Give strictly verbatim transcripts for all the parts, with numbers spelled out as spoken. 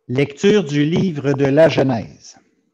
Lecture du livre de la Genèse.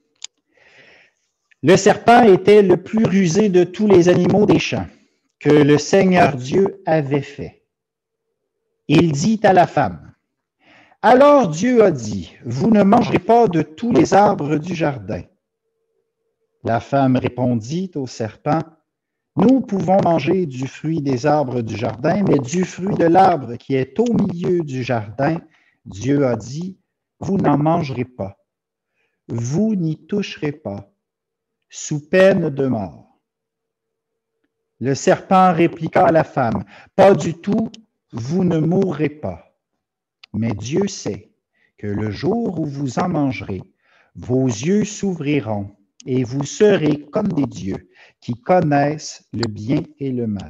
Le serpent était le plus rusé de tous les animaux des champs que le Seigneur Dieu avait fait. Il dit à la femme, « Alors Dieu a dit, vous ne mangerez pas de tous les arbres du jardin. » La femme répondit au serpent, « Nous pouvons manger du fruit des arbres du jardin, mais du fruit de l'arbre qui est au milieu du jardin, Dieu a dit, vous n'en mangerez pas. Vous n'y toucherez pas, sous peine de mort. » Le serpent répliqua à la femme, « Pas du tout, vous ne mourrez pas. Mais Dieu sait que le jour où vous en mangerez, vos yeux s'ouvriront et vous serez comme des dieux qui connaissent le bien et le mal. »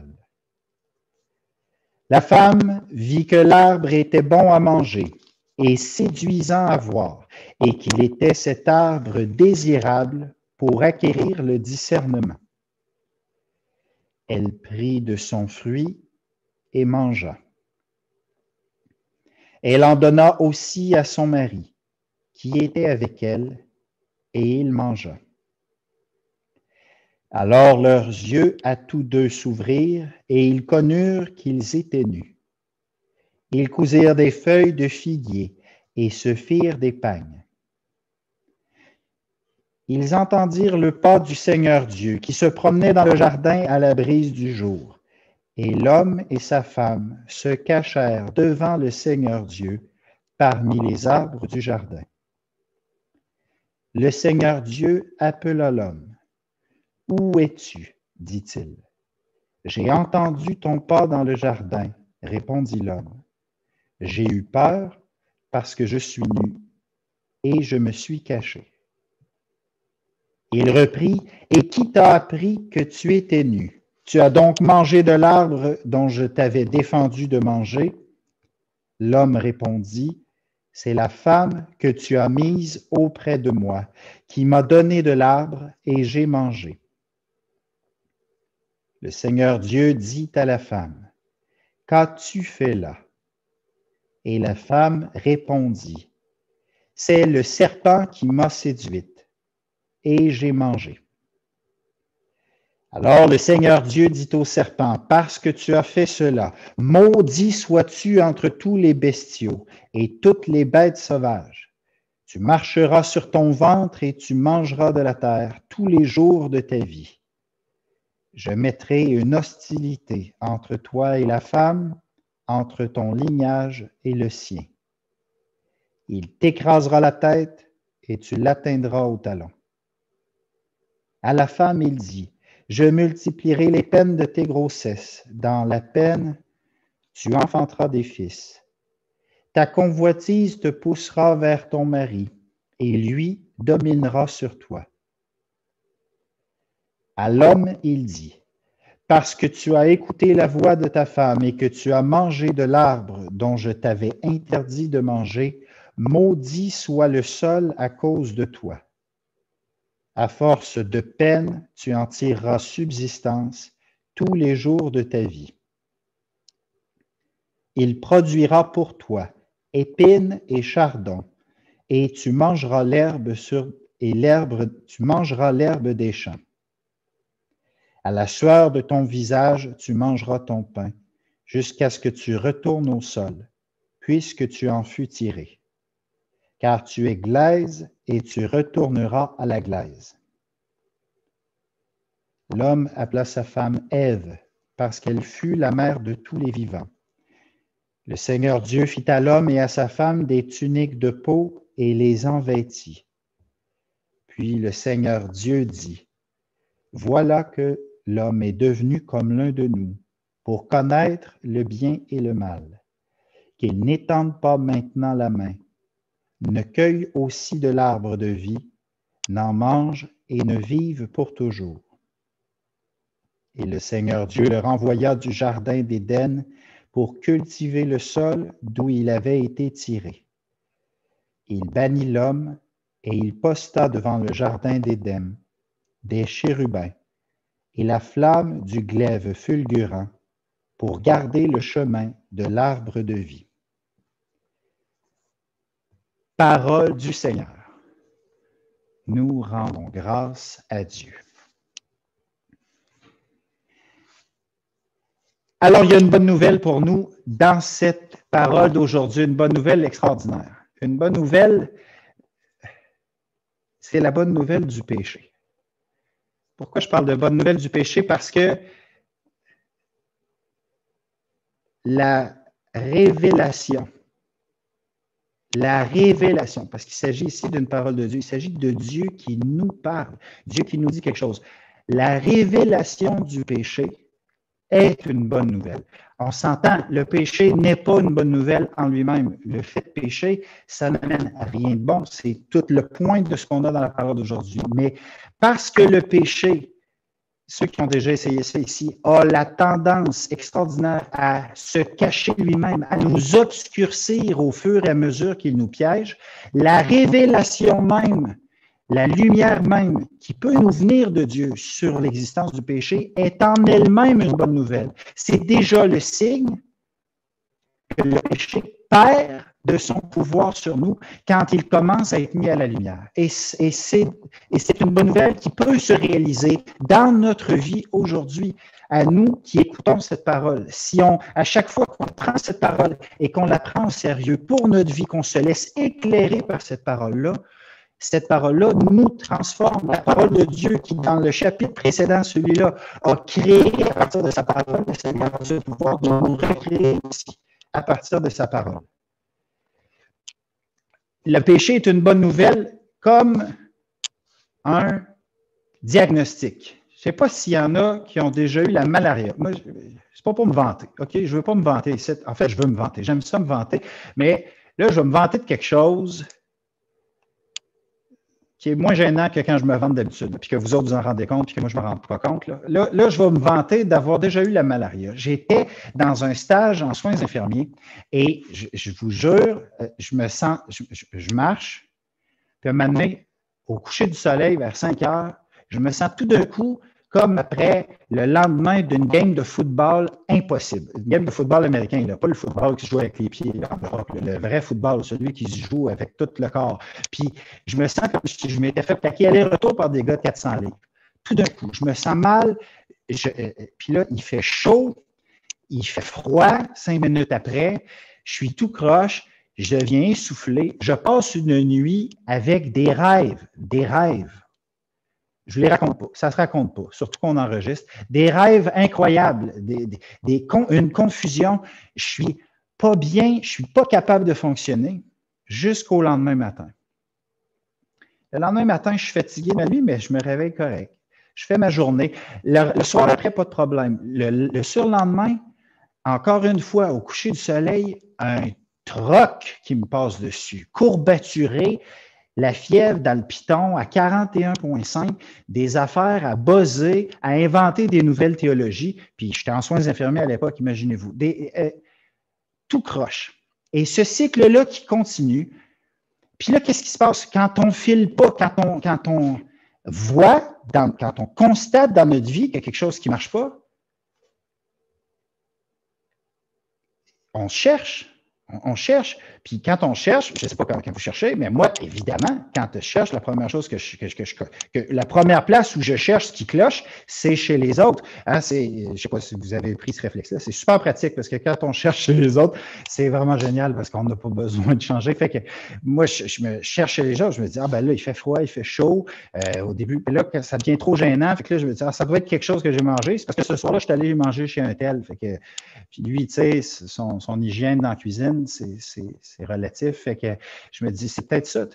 La femme vit que l'arbre était bon à manger et séduisant à voir, et qu'il était cet arbre désirable pour acquérir le discernement. Elle prit de son fruit et mangea. Elle en donna aussi à son mari, qui était avec elle, et il mangea. Alors leurs yeux à tous deux s'ouvrirent, et ils connurent qu'ils étaient nus. Ils cousirent des feuilles de figuier et se firent des pagnes. Ils entendirent le pas du Seigneur Dieu qui se promenait dans le jardin à la brise du jour. Et l'homme et sa femme se cachèrent devant le Seigneur Dieu parmi les arbres du jardin. Le Seigneur Dieu appela l'homme. « Où es-tu? » dit-il. « J'ai entendu ton pas dans le jardin, » répondit l'homme. « J'ai eu peur parce que je suis nu et je me suis caché. » Il reprit, « Et qui t'a appris que tu étais nu? Tu as donc mangé de l'arbre dont je t'avais défendu de manger? » L'homme répondit, « C'est la femme que tu as mise auprès de moi, qui m'a donné de l'arbre et j'ai mangé. » Le Seigneur Dieu dit à la femme, « Qu'as-tu fait là? » Et la femme répondit, « C'est le serpent qui m'a séduite, et j'ai mangé. » Alors le Seigneur Dieu dit au serpent, « Parce que tu as fait cela, maudit sois-tu entre tous les bestiaux et toutes les bêtes sauvages. Tu marcheras sur ton ventre et tu mangeras de la terre tous les jours de ta vie. Je mettrai une hostilité entre toi et la femme, entre ton lignage et le sien. Il t'écrasera la tête et tu l'atteindras au talon. » À la femme, il dit, « Je multiplierai les peines de tes grossesses. Dans la peine, tu enfanteras des fils. Ta convoitise te poussera vers ton mari, et lui dominera sur toi. » À l'homme, il dit, « Parce que tu as écouté la voix de ta femme et que tu as mangé de l'arbre dont je t'avais interdit de manger, maudit soit le sol à cause de toi. À force de peine, tu en tireras subsistance tous les jours de ta vie. Il produira pour toi épines et chardons, et tu mangeras l'herbe sur et l'herbe, tu mangeras l'herbe des champs. À la sueur de ton visage, tu mangeras ton pain, jusqu'à ce que tu retournes au sol, puisque tu en fus tiré. Car tu es glaise et tu retourneras à la glaise. L'homme appela sa femme Ève, parce qu'elle fut la mère de tous les vivants. Le Seigneur Dieu fit à l'homme et à sa femme des tuniques de peau et les en vêtit. Puis le Seigneur Dieu dit, « Voilà que l'homme est devenu comme l'un de nous, pour connaître le bien et le mal. Qu'il n'étende pas maintenant la main, ne cueille aussi de l'arbre de vie, n'en mange et ne vive pour toujours. » Et le Seigneur Dieu le renvoya du jardin d'Éden pour cultiver le sol d'où il avait été tiré. Il bannit l'homme et il posta devant le jardin d'Éden des chérubins et la flamme du glaive fulgurant pour garder le chemin de l'arbre de vie. Parole du Seigneur. Nous rendons grâce à Dieu. Alors, il y a une bonne nouvelle pour nous dans cette parole d'aujourd'hui, une bonne nouvelle extraordinaire. Une bonne nouvelle, c'est la bonne nouvelle du péché. Pourquoi je parle de bonne nouvelle du péché? Parce que la révélation, la révélation, parce qu'il s'agit ici d'une parole de Dieu, il s'agit de Dieu qui nous parle, Dieu qui nous dit quelque chose. La révélation du péché est une bonne nouvelle. On s'entend, le péché n'est pas une bonne nouvelle en lui-même. Le fait de pécher, ça n'amène à rien de bon. C'est tout le point de ce qu'on a dans la parole d'aujourd'hui. Mais parce que le péché, ceux qui ont déjà essayé ça ici, a la tendance extraordinaire à se cacher lui-même, à nous obscurcir au fur et à mesure qu'il nous piège, la révélation même, la lumière même qui peut nous venir de Dieu sur l'existence du péché est en elle-même une bonne nouvelle. C'est déjà le signe que le péché perd de son pouvoir sur nous quand il commence à être mis à la lumière. Et, et c'est une bonne nouvelle qui peut se réaliser dans notre vie aujourd'hui, à nous qui écoutons cette parole. Si on, à chaque fois qu'on prend cette parole et qu'on la prend au sérieux pour notre vie, qu'on se laisse éclairer par cette parole-là, cette parole-là nous transforme. La parole de Dieu qui, dans le chapitre précédent, celui-là, a créé à partir de sa parole, le Seigneur a le pouvoir de nous recréer aussi à partir de sa parole. Le péché est une bonne nouvelle comme un diagnostic. Je ne sais pas s'il y en a qui ont déjà eu la malaria. Moi, ce n'est pas pour me vanter, OK? Je ne veux pas me vanter. En fait, je veux me vanter. J'aime ça me vanter. Mais là, je vais me vanter de quelque chose qui est moins gênant que quand je me vante d'habitude, puis que vous autres vous en rendez compte, puis que moi je ne me rends pas compte. Là. Là, là, je vais me vanter d'avoir déjà eu la malaria. J'étais dans un stage en soins infirmiers et je, je vous jure, je me sens, je, je, je marche, puis à un moment donné, au coucher du soleil, vers cinq heures, je me sens tout d'un coup comme après le lendemain d'une game de football impossible. Une game de football américain, là, pas le football qui se joue avec les pieds là, en Europe, le vrai football, celui qui se joue avec tout le corps. Puis je me sens comme si je m'étais fait plaquer aller-retour par des gars de quatre cents livres. Tout d'un coup, je me sens mal. Je, puis là, il fait chaud, il fait froid, cinq minutes après, je suis tout croche, je deviens essoufflé. Je passe une nuit avec des rêves, des rêves. Je ne les raconte pas, ça ne se raconte pas, surtout qu'on enregistre. Des rêves incroyables, des, des, des, une confusion. Je ne suis pas bien, je ne suis pas capable de fonctionner jusqu'au lendemain matin. Le lendemain matin, je suis fatigué ma nuit, mais je me réveille correct. Je fais ma journée. Le, le soir après, pas de problème. Le, le surlendemain, encore une fois, au coucher du soleil, un troc qui me passe dessus, courbaturé, la fièvre dans le piton à quarante et un virgule cinq, des affaires à buzzer, à inventer des nouvelles théologies. Puis j'étais en soins infirmiers à l'époque, imaginez-vous. Des, euh, tout croche. Et ce cycle-là qui continue. Puis là, qu'est-ce qui se passe? Quand on ne file pas, quand on, quand on voit, dans, quand on constate dans notre vie qu'il y a quelque chose qui ne marche pas, on cherche. On cherche, puis quand on cherche, je ne sais pas quand, quand vous cherchez, mais moi, évidemment, quand je cherche, la première chose que je, que, que, que, que la première place où je cherche ce qui cloche, c'est chez les autres. Hein, c'est, je ne sais pas si vous avez pris ce réflexe-là, c'est super pratique parce que quand on cherche chez les autres, c'est vraiment génial parce qu'on n'a pas besoin de changer. Fait que moi, je, je me cherche chez les gens, je me dis, ah ben là, il fait froid, il fait chaud. Euh, au début, puis là, ça devient trop gênant. Fait que là, je me dis, ah, ça doit être quelque chose que j'ai mangé. C'est parce que ce soir-là, je suis allé manger chez un tel. Fait que, puis lui, tu sais, son, son hygiène dans la cuisine, c'est relatif. Fait que je me dis, c'est peut-être ça.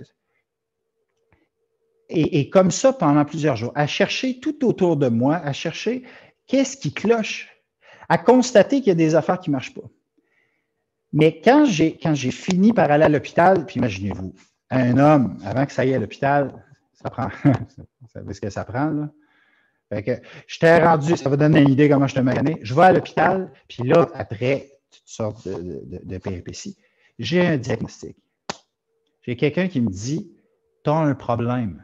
Et, et comme ça, pendant plusieurs jours, à chercher tout autour de moi, à chercher qu'est-ce qui cloche, à constater qu'il y a des affaires qui ne marchent pas. Mais quand j'ai quand j'ai fini par aller à l'hôpital, puis imaginez-vous, un homme, avant que ça aille à l'hôpital, ça prend, vous savez ce que ça prend, là? Fait que j'étais rendu, ça va donner une idée comment je te magané. Je vais à l'hôpital, puis là, après toutes sortes de, de, de péripéties, j'ai un diagnostic. J'ai quelqu'un qui me dit, tu as un problème.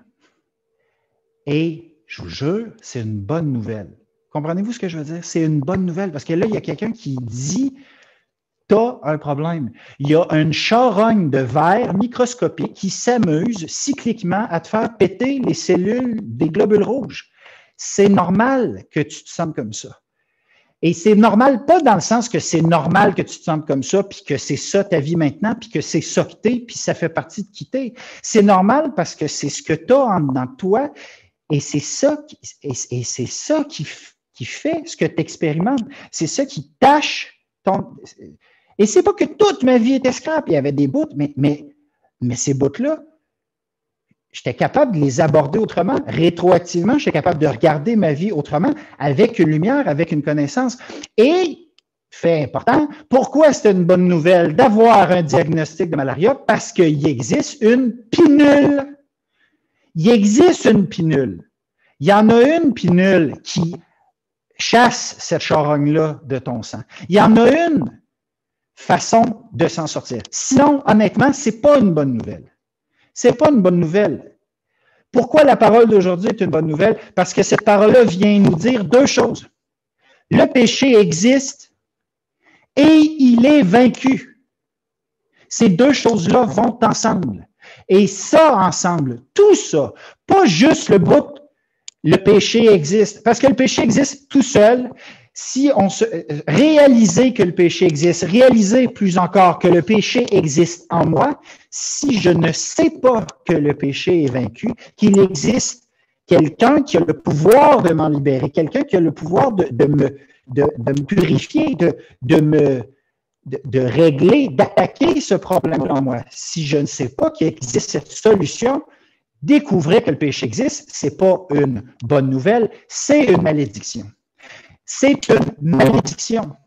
Et je vous jure, c'est une bonne nouvelle. Comprenez-vous ce que je veux dire? C'est une bonne nouvelle parce que là, il y a quelqu'un qui dit, tu as un problème. Il y a une charogne de verre microscopique qui s'amuse cycliquement à te faire péter les cellules des globules rouges. C'est normal que tu te sentes comme ça. Et c'est normal, pas dans le sens que c'est normal que tu te sentes comme ça, puis que c'est ça ta vie maintenant, puis que c'est ça que t'es, puis ça fait partie de qui t'es. C'est normal parce que c'est ce que tu as en dans toi, et c'est ça qui, et, et c'est ça qui, qui fait ce que tu expérimentes. C'est ça qui tâche ton... Et c'est pas que toute ma vie était scrap, il y avait des bouts, mais, mais, mais ces bouts-là, j'étais capable de les aborder autrement. Rétroactivement, j'étais capable de regarder ma vie autrement, avec une lumière, avec une connaissance. Et, fait important, pourquoi c'est une bonne nouvelle d'avoir un diagnostic de malaria? Parce qu'il existe une pinule. Il existe une pinule. Il y en a une pinule qui chasse cette charogne-là de ton sang. Il y en a une façon de s'en sortir. Sinon, honnêtement, c'est pas une bonne nouvelle. C'est pas une bonne nouvelle. Pourquoi la parole d'aujourd'hui est une bonne nouvelle? Parce que cette parole-là vient nous dire deux choses. Le péché existe et il est vaincu. Ces deux choses-là vont ensemble. Et ça ensemble, tout ça, pas juste le bout, le péché existe. Parce que le péché existe tout seul. Si on se réaliser que le péché existe, réaliser plus encore que le péché existe en moi, si je ne sais pas que le péché est vaincu, qu'il existe quelqu'un qui a le pouvoir de m'en libérer, quelqu'un qui a le pouvoir de, de, me, de, de me purifier, de, de me de, de régler, d'attaquer ce problème en moi. Si je ne sais pas qu'il existe cette solution, découvrir que le péché existe, c'est pas une bonne nouvelle, c'est une malédiction. C'est une malédiction.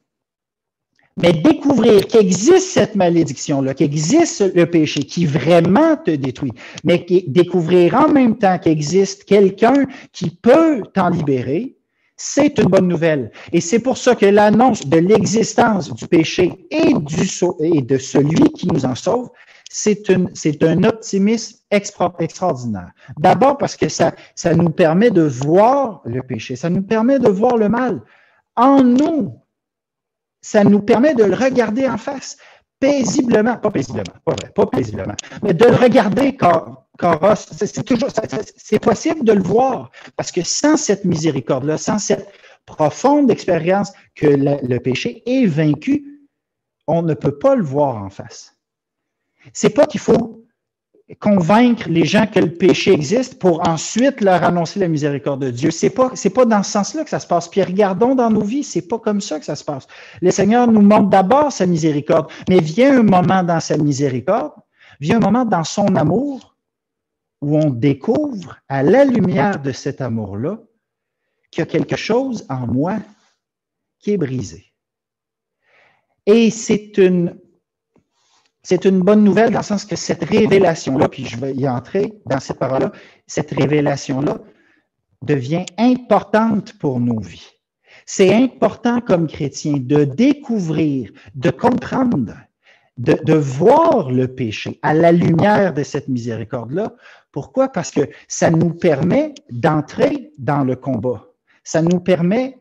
Mais découvrir qu'existe cette malédiction-là, qu'existe le péché qui vraiment te détruit, mais découvrir en même temps qu'existe quelqu'un qui peut t'en libérer, c'est une bonne nouvelle. Et c'est pour ça que l'annonce de l'existence du péché et, du, et de celui qui nous en sauve, c'est un optimisme extra, extraordinaire. D'abord parce que ça, ça nous permet de voir le péché, ça nous permet de voir le mal en nous. Ça nous permet de le regarder en face, paisiblement, pas paisiblement, pas vrai, pas paisiblement, mais de le regarder car, car c'est toujours, c'est possible de le voir, parce que sans cette miséricorde-là, sans cette profonde expérience que le, le péché est vaincu, on ne peut pas le voir en face. C'est pas qu'il faut convaincre les gens que le péché existe pour ensuite leur annoncer la miséricorde de Dieu. C'est pas, c'est pas dans ce sens-là que ça se passe. Puis regardons dans nos vies, c'est pas comme ça que ça se passe. Le Seigneur nous montre d'abord sa miséricorde, mais vient un moment dans sa miséricorde, vient un moment dans son amour où on découvre à la lumière de cet amour-là qu'il y a quelque chose en moi qui est brisé. Et c'est une C'est une bonne nouvelle dans le sens que cette révélation-là, puis je vais y entrer dans cette parole-là, cette révélation-là devient importante pour nos vies. C'est important comme chrétien de découvrir, de comprendre, de, de voir le péché à la lumière de cette miséricorde-là. Pourquoi? Parce que ça nous permet d'entrer dans le combat. Ça nous permet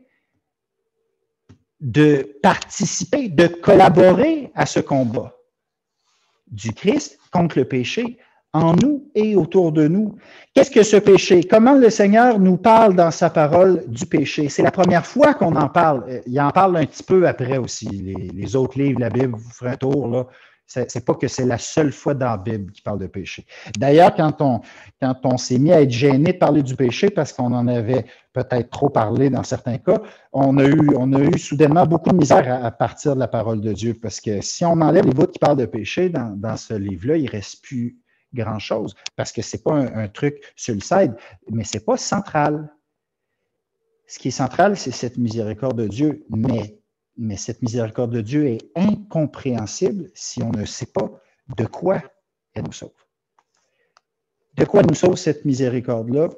de participer, de collaborer à ce combat du Christ contre le péché en nous et autour de nous. Qu'est-ce que ce péché? Comment le Seigneur nous parle dans sa parole du péché? C'est la première fois qu'on en parle. Il en parle un petit peu après aussi. Les, les autres livres de la Bible, vous ferez un tour, là. C'est pas que c'est la seule fois dans la Bible qui parle de péché. D'ailleurs, quand on, quand on s'est mis à être gêné de parler du péché parce qu'on en avait peut-être trop parlé dans certains cas, on a eu, on a eu soudainement beaucoup de misère à, à partir de la parole de Dieu. Parce que si on enlève les bouts qui parlent de péché dans, dans ce livre-là, il ne reste plus grand-chose. Parce que ce n'est pas un, un truc sur le side, mais ce n'est pas central. Ce qui est central, c'est cette miséricorde de Dieu. Mais Mais cette miséricorde de Dieu est incompréhensible si on ne sait pas de quoi elle nous sauve. De quoi nous sauve cette miséricorde-là?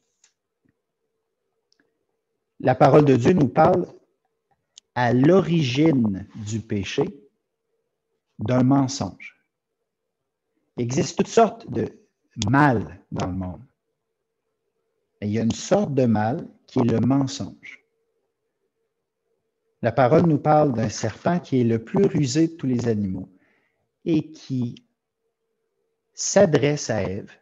La parole de Dieu nous parle à l'origine du péché d'un mensonge. Il existe toutes sortes de mal dans le monde. Mais il y a une sorte de mal qui est le mensonge. La parole nous parle d'un serpent qui est le plus rusé de tous les animaux et qui s'adresse à Ève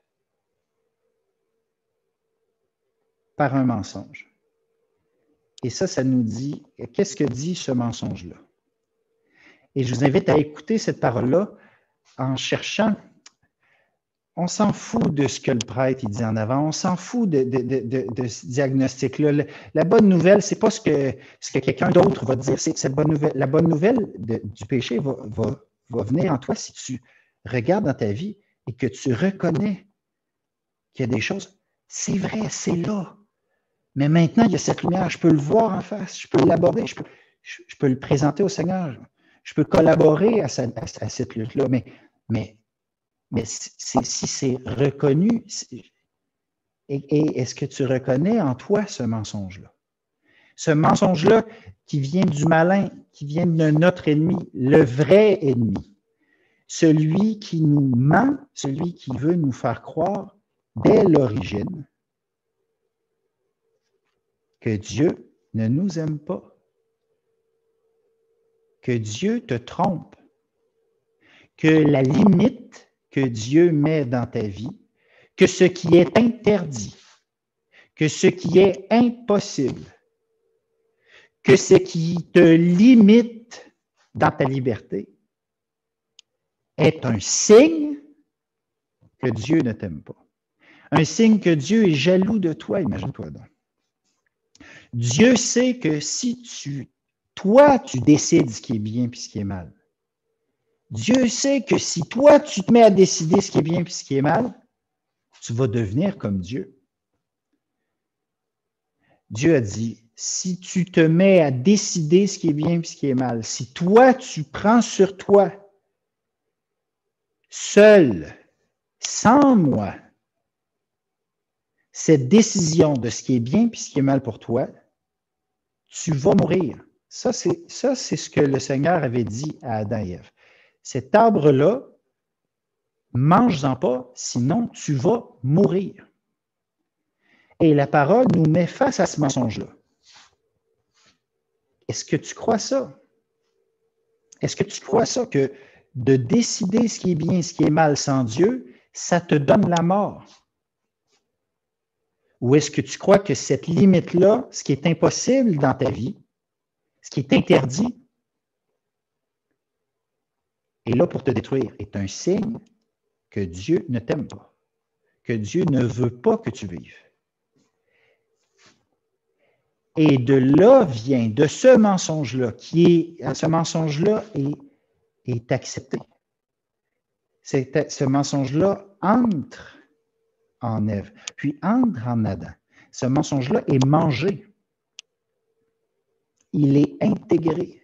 par un mensonge. Et ça, ça nous dit, qu'est-ce que dit ce mensonge-là? Et je vous invite à écouter cette parole-là en cherchant. On s'en fout de ce que le prêtre il dit en avant, on s'en fout de, de, de, de, de ce diagnostic-là. La bonne nouvelle, ce n'est pas ce que, ce que quelqu'un d'autre va dire, c'est cette bonne nouvelle. La bonne nouvelle de, du péché va, va, va venir en toi si tu regardes dans ta vie et que tu reconnais qu'il y a des choses. C'est vrai, c'est là. Mais maintenant, il y a cette lumière, je peux le voir en face, je peux l'aborder, je peux, je, je peux le présenter au Seigneur, je peux collaborer à, sa, à, à cette lutte-là, mais, mais Mais si c'est reconnu, et, et est-ce que tu reconnais en toi ce mensonge-là? Ce mensonge-là qui vient du malin, qui vient de notre ennemi, le vrai ennemi, celui qui nous ment, celui qui veut nous faire croire dès l'origine que Dieu ne nous aime pas, que Dieu te trompe, que la limite que Dieu met dans ta vie, que ce qui est interdit, que ce qui est impossible, que ce qui te limite dans ta liberté est un signe que Dieu ne t'aime pas. Un signe que Dieu est jaloux de toi, imagine-toi donc. Dieu sait que si tu, toi, tu décides ce qui est bien et ce qui est mal, Dieu sait que si toi, tu te mets à décider ce qui est bien et ce qui est mal, tu vas devenir comme Dieu. Dieu a dit, si tu te mets à décider ce qui est bien et ce qui est mal, si toi, tu prends sur toi, seul, sans moi, cette décision de ce qui est bien et ce qui est mal pour toi, tu vas mourir. Ça, c'est ça, c'est ce que le Seigneur avait dit à Adam et Ève. Cet arbre-là, mange-en pas, sinon tu vas mourir. Et la parole nous met face à ce mensonge-là. Est-ce que tu crois ça? Est-ce que tu crois ça, que de décider ce qui est bien et ce qui est mal sans Dieu, ça te donne la mort? Ou est-ce que tu crois que cette limite-là, ce qui est impossible dans ta vie, ce qui est interdit, est là pour te détruire, est un signe que Dieu ne t'aime pas, que Dieu ne veut pas que tu vives? Et de là vient, de ce mensonge-là, qui est, ce mensonge-là est, est accepté. C'est, ce mensonge-là entre en Ève, puis entre en Adam. Ce mensonge-là est mangé. Il est intégré.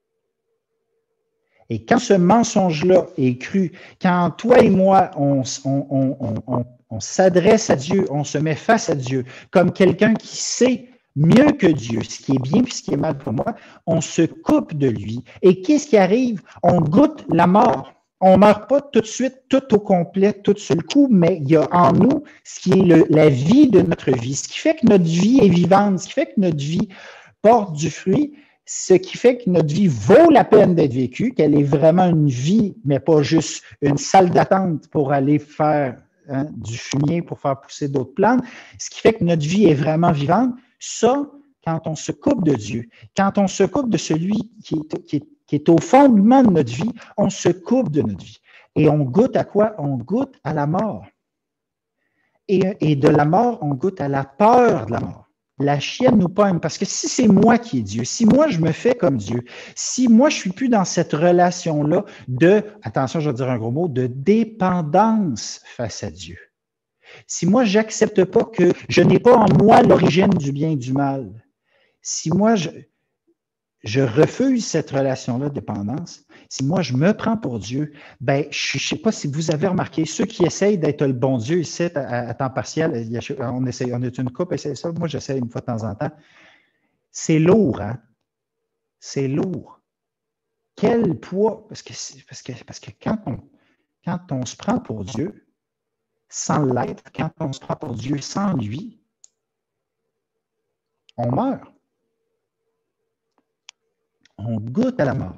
Et quand ce mensonge-là est cru, quand toi et moi, on, on, on, on, on s'adresse à Dieu, on se met face à Dieu, comme quelqu'un qui sait mieux que Dieu ce qui est bien et ce qui est mal pour moi, on se coupe de lui. Et qu'est-ce qui arrive? On goûte la mort. On ne meurt pas tout de suite, tout au complet, tout sur le coup, mais il y a en nous ce qui est le, la vie de notre vie, ce qui fait que notre vie est vivante, ce qui fait que notre vie porte du fruit, ce qui fait que notre vie vaut la peine d'être vécue, qu'elle est vraiment une vie, mais pas juste une salle d'attente pour aller faire hein, du fumier, pour faire pousser d'autres plantes, ce qui fait que notre vie est vraiment vivante. Ça, quand on se coupe de Dieu, quand on se coupe de celui qui est, qui est, qui est au fondement de notre vie, on se coupe de notre vie. Et on goûte à quoi? On goûte à la mort. Et, et de la mort, on goûte à la peur de la mort. La chienne nous pogne, parce que si c'est moi qui est Dieu, si moi je me fais comme Dieu, si moi je ne suis plus dans cette relation-là de, attention, je vais dire un gros mot, de dépendance face à Dieu, si moi je n'accepte pas que je n'ai pas en moi l'origine du bien et du mal, si moi je, je refuse cette relation-là de dépendance, si moi je me prends pour Dieu, ben je ne sais pas si vous avez remarqué, ceux qui essayent d'être le bon Dieu ici à, à temps partiel, on, essaie, on est une couple, essaye ça, moi j'essaie une fois de temps en temps, c'est lourd, hein? C'est lourd. Quel poids, parce que, parce que, parce que quand, on, quand on se prend pour Dieu, sans l'être, quand on se prend pour Dieu sans lui, on meurt. on goûte à la mort.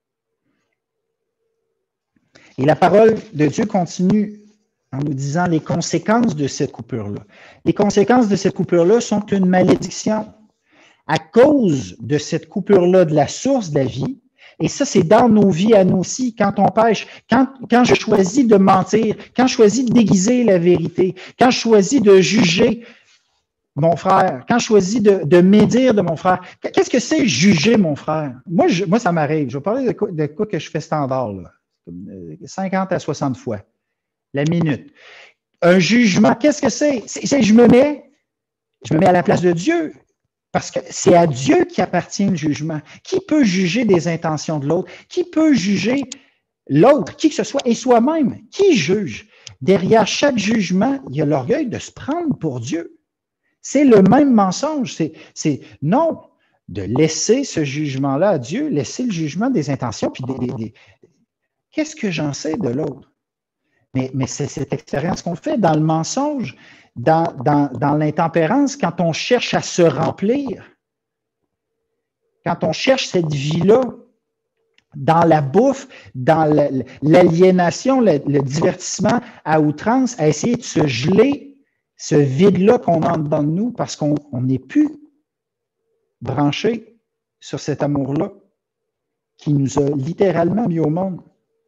Et la parole de Dieu continue en nous disant les conséquences de cette coupure-là. Les conséquences de cette coupure-là sont une malédiction. À cause de cette coupure-là de la source de la vie, et ça, c'est dans nos vies à nous aussi, quand on pêche, quand, quand je choisis de mentir, quand je choisis de déguiser la vérité, quand je choisis de juger mon frère, quand je choisis de, de médire de mon frère. Qu'est-ce que c'est juger mon frère? Moi, je, moi ça m'arrive. Je vais parler de quoi, de quoi que je fais standard, là. cinquante à soixante fois la minute. Un jugement, qu'est-ce que c'est? C'est, c'est je me mets, je me mets à la place de Dieu. Parce que c'est à Dieu qui appartient le jugement. Qui peut juger des intentions de l'autre? Qui peut juger l'autre, qui que ce soit, et soi-même? Qui juge? Derrière chaque jugement, il y a l'orgueil de se prendre pour Dieu. C'est le même mensonge. C'est, c'est non, de laisser ce jugement-là à Dieu, laisser le jugement des intentions, puis des, des, des... qu'est-ce que j'en sais de l'autre? Mais, mais c'est cette expérience qu'on fait dans le mensonge. Dans, dans, dans l'intempérance, quand on cherche à se remplir, quand on cherche cette vie-là, dans la bouffe, dans l'aliénation, le, le divertissement à outrance, à essayer de se geler ce vide-là qu'on a dans nous parce qu'on n'est plus branché sur cet amour-là qui nous a littéralement mis au monde.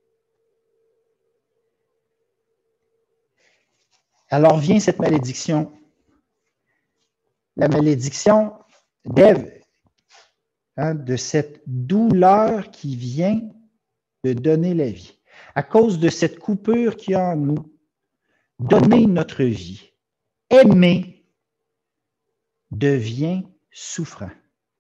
Alors vient cette malédiction. La malédiction d'Ève, hein, de cette douleur qui vient de donner la vie. À cause de cette coupure qu'il y a en nous, donner notre vie, aimer, devient souffrant.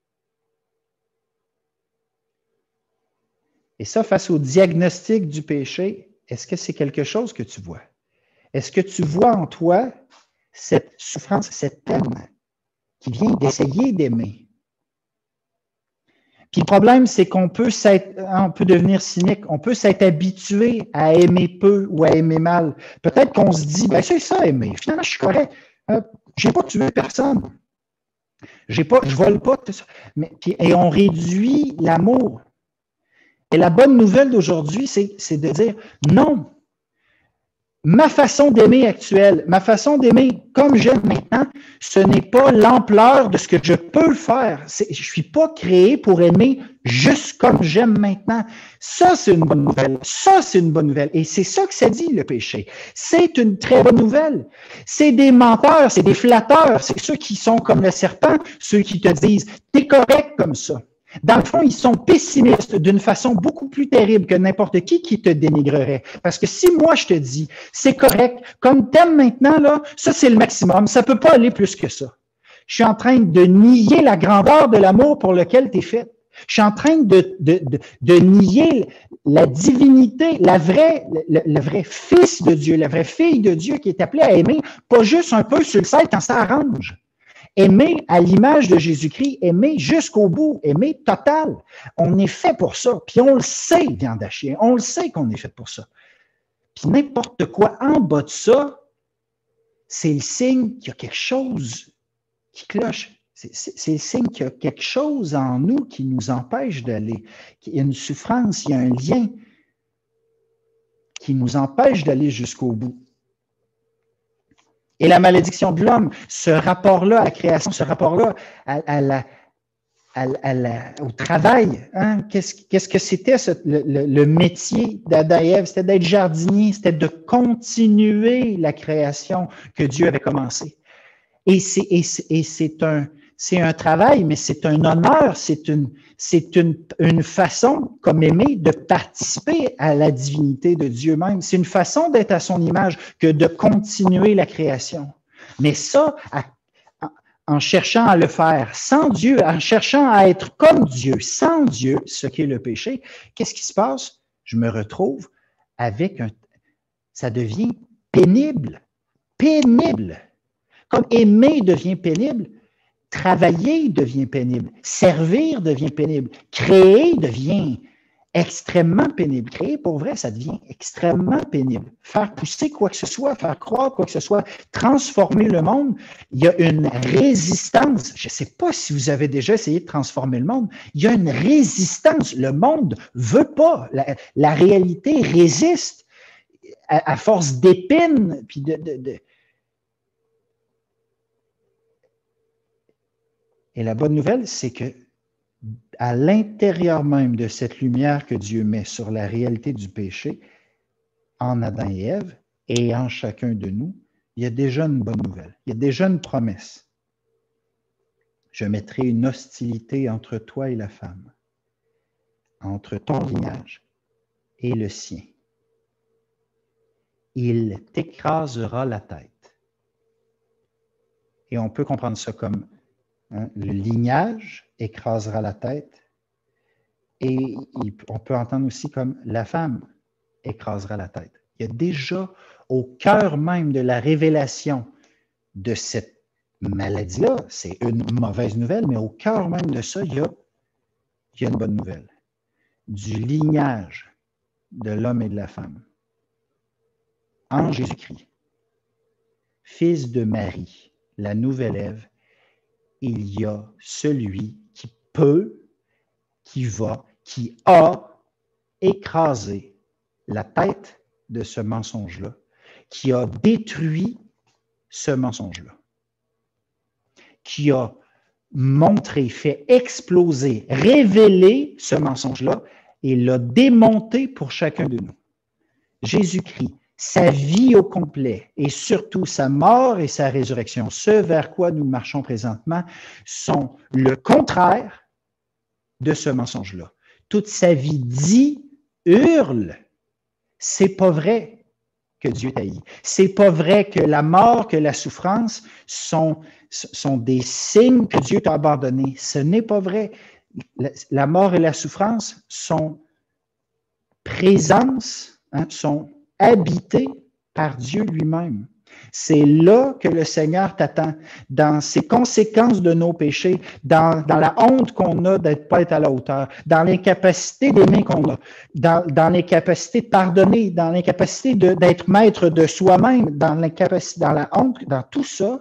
Et ça, face au diagnostic du péché, est-ce que c'est quelque chose que tu vois? Est-ce que tu vois en toi cette souffrance, cette peine qui vient d'essayer d'aimer? Puis le problème, c'est qu'on peut s'être, on peut devenir cynique, on peut s'être habitué à aimer peu ou à aimer mal. Peut-être qu'on se dit, ben c'est ça aimer, finalement je suis correct, euh, j'ai pas tué personne, j'ai pas, je vole pas, tout ça. Mais, puis, et on réduit l'amour. Et la bonne nouvelle d'aujourd'hui, c'est, c'est de dire non. Ma façon d'aimer actuelle, ma façon d'aimer comme j'aime maintenant, ce n'est pas l'ampleur de ce que je peux faire. C'est, je ne suis pas créé pour aimer juste comme j'aime maintenant. Ça, c'est une bonne nouvelle. Ça, c'est une bonne nouvelle. Et c'est ça que ça dit, le péché. C'est une très bonne nouvelle. C'est des menteurs, c'est des flatteurs. C'est ceux qui sont comme le serpent, ceux qui te disent « t'es correct comme ça ». Dans le fond, ils sont pessimistes d'une façon beaucoup plus terrible que n'importe qui qui te dénigrerait. Parce que si moi, je te dis, c'est correct, comme t'aimes maintenant, là, ça, c'est le maximum, ça peut pas aller plus que ça. Je suis en train de nier la grandeur de l'amour pour lequel tu es fait. Je suis en train de, de, de, de nier la divinité, la vraie, le, le vrai fils de Dieu, la vraie fille de Dieu qui est appelée à aimer, pas juste un peu sur le site quand ça arrange. Aimer à l'image de Jésus-Christ, aimer jusqu'au bout, aimer total. On est fait pour ça. Puis on le sait, viande à chien. On le sait qu'on est fait pour ça. Puis n'importe quoi en bas de ça, c'est le signe qu'il y a quelque chose qui cloche. C'est, c'est, c'est le signe qu'il y a quelque chose en nous qui nous empêche d'aller. Il y a une souffrance, il y a un lien qui nous empêche d'aller jusqu'au bout. Et la malédiction de l'homme, ce rapport-là à la création, ce rapport-là à, à la, à, à la, au travail, hein? qu'est-ce, qu'est-ce que c'était ce, le, le, le métier d'Adam et Ève? C'était d'être jardinier, c'était de continuer la création que Dieu avait commencée. Et c'est, et c'est, et c'est, un, c'est un travail, mais c'est un honneur, c'est une, c'est une, une façon, comme aimé, de participer à la divinité de Dieu même. C'est une façon d'être à son image que de continuer la création. Mais ça, à, en cherchant à le faire sans Dieu, en cherchant à être comme Dieu, sans Dieu, ce qui est le péché, qu'est-ce qui se passe? Je me retrouve avec un... Ça devient pénible. Pénible. Comme aimer devient pénible, travailler devient pénible, servir devient pénible, créer devient extrêmement pénible. Créer pour vrai, ça devient extrêmement pénible. Faire pousser quoi que ce soit, faire croire quoi que ce soit, transformer le monde, il y a une résistance. Je ne sais pas si vous avez déjà essayé de transformer le monde. Il y a une résistance. Le monde ne veut pas. La, la réalité résiste à, à force d'épines, puis de, de, de... Et la bonne nouvelle, c'est que à l'intérieur même de cette lumière que Dieu met sur la réalité du péché, en Adam et Ève, et en chacun de nous, il y a déjà une bonne nouvelle. Il y a déjà une promesse. Je mettrai une hostilité entre toi et la femme, entre ton lignage et le sien. Il t'écrasera la tête. Et on peut comprendre ça comme hein, le lignage écrasera la tête. Et on peut entendre aussi comme la femme écrasera la tête. Il y a déjà au cœur même de la révélation de cette maladie-là, c'est une mauvaise nouvelle, mais au cœur même de ça, il y a, il y a une bonne nouvelle. Du lignage de l'homme et de la femme, en Jésus-Christ, fils de Marie, la nouvelle Ève, il y a celui qui peut, qui va, qui a écrasé la tête de ce mensonge-là, qui a détruit ce mensonge-là, qui a montré, fait exploser, révélé ce mensonge-là et l'a démonté pour chacun de nous. Jésus-Christ, sa vie au complet et surtout sa mort et sa résurrection, ce vers quoi nous marchons présentement, sont le contraire de ce mensonge-là. Toute sa vie dit, hurle, c'est pas vrai que Dieu t'haït. C'est pas vrai que la mort, que la souffrance sont, sont des signes que Dieu t'a abandonnés. Ce n'est pas vrai. La, la mort et la souffrance sont présence, hein, sont habitées par Dieu lui-même. C'est là que le Seigneur t'attend, dans ces conséquences de nos péchés, dans, dans la honte qu'on a d'être pas être à la hauteur, dans l'incapacité d'aimer qu'on a, dans, dans l'incapacité de pardonner, dans l'incapacité de, d'être maître de soi-même, dans l'incapacité, dans la honte, dans tout ça.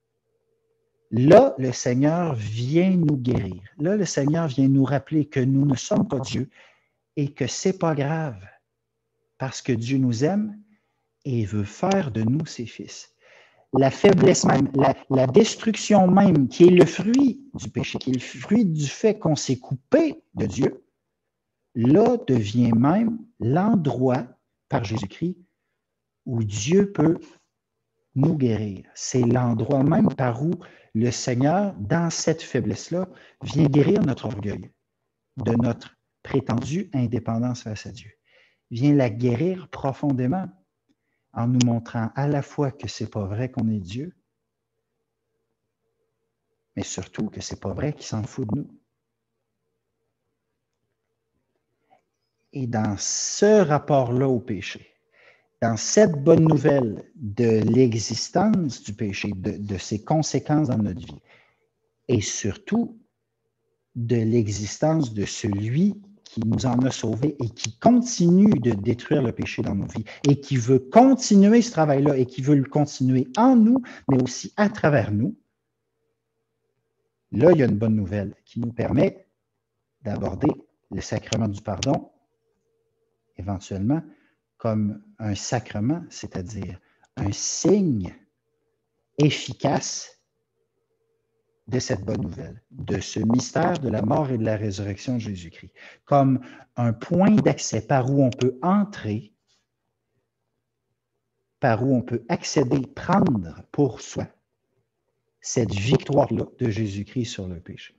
Là, le Seigneur vient nous guérir. Là, le Seigneur vient nous rappeler que nous ne sommes pas Dieu et que c'est pas grave parce que Dieu nous aime et veut faire de nous ses fils. La faiblesse même, la, la destruction même, qui est le fruit du péché, qui est le fruit du fait qu'on s'est coupé de Dieu, là devient même l'endroit, par Jésus-Christ, où Dieu peut nous guérir. C'est l'endroit même par où le Seigneur, dans cette faiblesse-là, vient guérir notre orgueil, de notre prétendue indépendance face à Dieu. Vient la guérir profondément, en nous montrant à la fois que c'est pas vrai qu'on est Dieu, mais surtout que c'est pas vrai qu'il s'en fout de nous. Et dans ce rapport-là au péché, dans cette bonne nouvelle de l'existence du péché, de, de ses conséquences dans notre vie, et surtout de l'existence de celui qui nous en a sauvés et qui continue de détruire le péché dans nos vies et qui veut continuer ce travail-là et qui veut le continuer en nous, mais aussi à travers nous, là, il y a une bonne nouvelle qui nous permet d'aborder le sacrement du pardon, éventuellement, comme un sacrement, c'est-à-dire un signe efficace de cette bonne nouvelle, de ce mystère de la mort et de la résurrection de Jésus-Christ, comme un point d'accès par où on peut entrer, par où on peut accéder, prendre pour soi cette victoire-là de Jésus-Christ sur le péché.